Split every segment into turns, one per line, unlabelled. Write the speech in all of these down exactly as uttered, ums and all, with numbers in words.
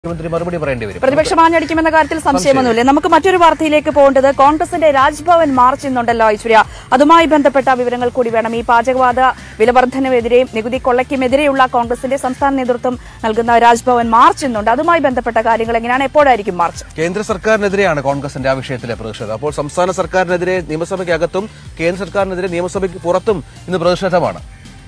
മറുപടി പറയേണ്ടി വരും.
പ്രതിപക്ഷം ആഞ്ഞടിക്കുമെന്ന കാര്യത്തിൽ സംശയമൊന്നുമില്ല. നമുക്ക് മറ്റൊരു വാർത്തയിലേക്ക് പോകേണ്ടത് കോൺഗ്രസിന്റെ രാജ്ഭവൻ മാർച്ച് ഇന്നുണ്ടല്ലോ ഐശ്വര്യ. അതുമായി ബന്ധപ്പെട്ട വിവരങ്ങൾ കൂടി വേണം. ഈ പാചകവാത വിലവർദ്ധനവിനെതിരെയും നികുതി കൊള്ളയ്ക്കുമെതിരെയുള്ള കോൺഗ്രസിന്റെ സംസ്ഥാന നേതൃത്വം നൽകുന്ന രാജ്ഭവൻ മാർച്ച് ഇന്നുണ്ട്. അതുമായി ബന്ധപ്പെട്ട കാര്യങ്ങൾ എങ്ങനെയാണ്, എപ്പോഴായിരിക്കും മാർച്ച്?
കേന്ദ്ര സർക്കാരിനെതിരെയാണ് കോൺഗ്രസിന്റെ ആ വിഷയത്തിലെ പ്രതിഷേധം. അപ്പോൾ സംസ്ഥാന സർക്കാരിനെതിരെ നിയമസഭയ്ക്കകത്തും കേന്ദ്ര സർക്കാരിനെതിരെ നിയമസഭയ്ക്ക് പുറത്തും ഇന്ന് പ്രതിഷേധമാണ്.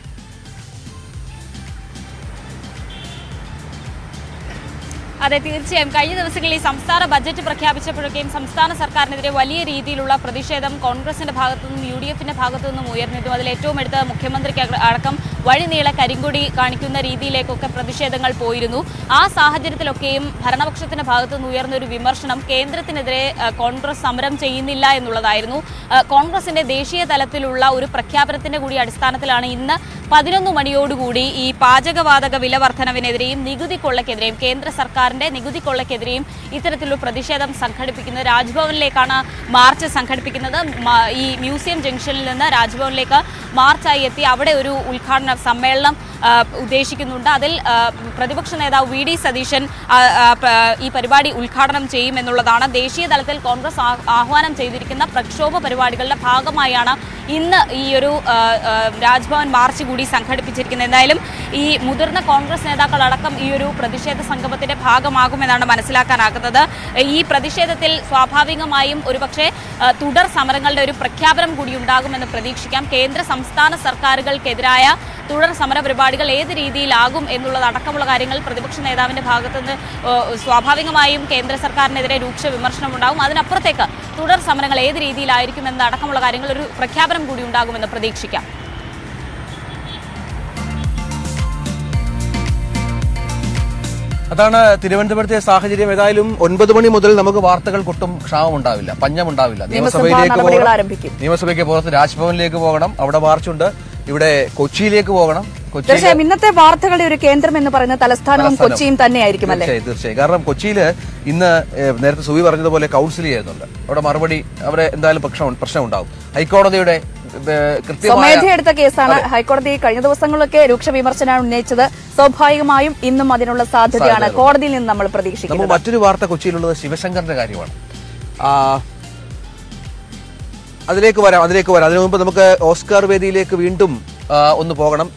അതെ, തീർച്ചയായും കഴിഞ്ഞ ദിവസങ്ങളിൽ സംസ്ഥാന ബജറ്റ് പ്രഖ്യാപിച്ചപ്പോഴൊക്കെയും സംസ്ഥാന സർക്കാരിനെതിരെ വലിയ രീതിയിലുള്ള പ്രതിഷേധം കോൺഗ്രസിന്റെ ഭാഗത്തു നിന്നും യു ഡി എഫിന്റെ ഭാഗത്തു നിന്നും ഉയർന്നിരുന്നു. അതിൽ ഏറ്റവും എടുത്ത് മുഖ്യമന്ത്രിക്ക് അടക്കം വഴിനീളെ കരിങ്കൊടി കാണിക്കുന്ന രീതിയിലേക്കൊക്കെ പ്രതിഷേധങ്ങൾ പോയിരുന്നു. ആ സാഹചര്യത്തിലൊക്കെയും ഭരണപക്ഷത്തിന്റെ ഭാഗത്തു നിന്ന് ഉയർന്നൊരു വിമർശനം കേന്ദ്രത്തിനെതിരെ കോൺഗ്രസ് സമരം ചെയ്യുന്നില്ല എന്നുള്ളതായിരുന്നു. കോൺഗ്രസിന്റെ ദേശീയ തലത്തിലുള്ള ഒരു പ്രഖ്യാപനത്തിന്റെ കൂടി അടിസ്ഥാനത്തിലാണ് ഇന്ന് പതിനൊന്ന് മണിയോടുകൂടി ഈ പാചകവാതക വില വർധനവിനെതിരെയും നികുതി കൊള്ളയ്ക്കെതിരെയും കേന്ദ്ര സർക്കാരിന്റെ നികുതി കൊള്ളയ്ക്കെതിരെയും ഇത്തരത്തിലുള്ള പ്രതിഷേധം സംഘടിപ്പിക്കുന്നത്. രാജ്ഭവനിലേക്കാണ് മാർച്ച് സംഘടിപ്പിക്കുന്നത്. ഈ മ്യൂസിയം ജംഗ്ഷനിൽ നിന്ന് രാജ്ഭവനിലേക്ക് മാർച്ചായി എത്തി അവിടെ ഒരു ഉദ്ഘാടന സമ്മേളനം ഉദ്ദേശിക്കുന്നുണ്ട്. അതിൽ പ്രതിപക്ഷ നേതാവ് വി ഡി സതീശൻ ഈ പരിപാടി ഉദ്ഘാടനം ചെയ്യുമെന്നുള്ളതാണ്. ദേശീയ തലത്തിൽ കോൺഗ്രസ് ആഹ്വാനം ചെയ്തിരിക്കുന്ന പ്രക്ഷോഭ പരിപാടികളുടെ ഭാഗമായാണ് ഇന്ന് ഈ ഒരു രാജ്ഭവൻ മാർച്ച് കൂടി സംഘടിപ്പിച്ചിരിക്കുന്നത്. എന്തായാലും ഈ മുതിർന്ന കോൺഗ്രസ് നേതാക്കളടക്കം ഈ ഒരു പ്രതിഷേധ സംഗമത്തിന്റെ ഭാഗമാകുമെന്നാണ് മനസ്സിലാക്കാനാകുന്നത്. ഈ പ്രതിഷേധത്തിൽ സ്വാഭാവികമായും ഒരുപക്ഷെ തുടർ സമരങ്ങളുടെ ഒരു പ്രഖ്യാപനം കൂടി ഉണ്ടാകുമെന്ന് പ്രതീക്ഷിക്കാം. കേന്ദ്ര സംസ്ഥാന സർക്കാരുകൾക്കെതിരായ തുടർ സമര പരിപാടികൾ ഏത് രീതിയിലാകും എന്നുള്ളതടക്കമുള്ള കാര്യങ്ങൾ പ്രതിപക്ഷ നേതാവിന്റെ ഭാഗത്തുനിന്ന് സ്വാഭാവികമായും കേന്ദ്ര സർക്കാരിനെതിരെ രൂക്ഷ വിമർശനമുണ്ടാകും. അതിനപ്പുറത്തേക്ക് തുടർ സമരങ്ങൾ ഏത് രീതിയിലായിരിക്കും എന്നതടക്കമുള്ള കാര്യങ്ങൾ ഒരു പ്രഖ്യാപനം കൂടി ഉണ്ടാകുമെന്ന് പ്രതീക്ഷിക്കാം.
അതാണ് തിരുവനന്തപുരത്തെ സാഹചര്യം. ഏതായാലും ഒൻപത് മണി മുതൽ നമുക്ക് വാർത്തകൾ കൊട്ടും ക്ഷാമമുണ്ടാവില്ല, പഞ്ഞമുണ്ടാവില്ല. നിയമസഭയിലേക്ക് പോകണം, നിയമസഭയ്ക്ക് പുറത്ത് രാജ്ഭവനിലേക്ക് പോകണം, അവിടെ മാർച്ചുണ്ട്. ഇവിടെ കൊച്ചിയിലേക്ക് പോകണം.
തീർച്ചയായും ഇന്നത്തെ വാർത്തകളുടെ ഒരു കേന്ദ്രം എന്ന് പറയുന്നത് തലസ്ഥാനവും കൊച്ചിയും തന്നെയായിരിക്കും അല്ലേ?
തീർച്ചയായും. കാരണം കൊച്ചിയിൽ ഇന്ന് നേരത്തെ സുവി പറഞ്ഞതുപോലെ കൗൺസിൽ ചെയ്യുന്നുണ്ട്. അവിടെ മറുപടി അവിടെ എന്തായാലും പ്രശ്നം പ്രശ്നം ഉണ്ടാവും. ഹൈക്കോടതിയുടെ
സ്വമേധയെടുത്ത കേസാണ്. ഹൈക്കോടതി കഴിഞ്ഞ ദിവസങ്ങളിലൊക്കെ രൂക്ഷ വിമർശനമാണ് ഉന്നയിച്ചത്. സ്വാഭാവികമായും ഇന്നും അതിനുള്ള സാധ്യതയാണ് കോടതിയിൽ നിന്ന് നമ്മൾ പ്രതീക്ഷിക്കുന്നത്.
മറ്റൊരു വാർത്ത കൊച്ചിയിലുള്ളത് ശിവശങ്കറിന്റെ കാര്യമാണ്. അതിലേക്ക് വരാം അതിലേക്ക് വരാം അതിനു മുമ്പ് നമുക്ക് ഓസ്കാർ വേദിയിലേക്ക് വീണ്ടും ഒന്ന് പോകണം.